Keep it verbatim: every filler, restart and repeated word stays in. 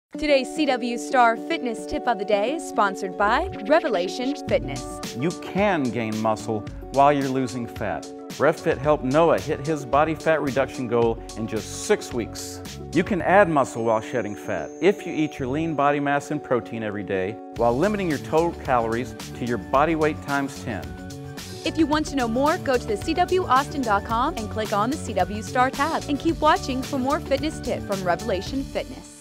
Today's C W Star Fitness Tip of the Day is sponsored by Revelation Fitness. You can gain muscle while you're losing fat. RevFit helped Noah hit his body fat reduction goal in just six weeks. You can add muscle while shedding fat if you eat your lean body mass and protein every day while limiting your total calories to your body weight times ten. If you want to know more, go to the C W Austin dot com and click on the C W Star tab and keep watching for more fitness tips from Revelation Fitness.